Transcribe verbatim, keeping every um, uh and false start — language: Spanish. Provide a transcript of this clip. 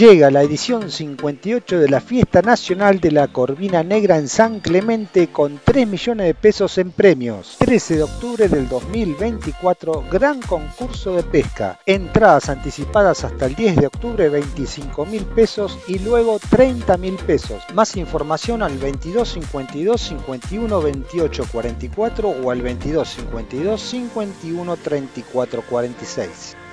Llega la edición cincuenta y ocho de la Fiesta Nacional de la Corvina Negra en San Clemente con tres millones de pesos en premios. trece de octubre del dos mil veinticuatro, gran concurso de pesca. Entradas anticipadas hasta el diez de octubre, veinticinco mil pesos y luego treinta mil pesos. Más información al veintidós cincuenta y dos cincuenta y uno veintiocho cuarenta y cuatro o al veintidós cincuenta y dos cincuenta y uno treinta y cuatro cuarenta y seis.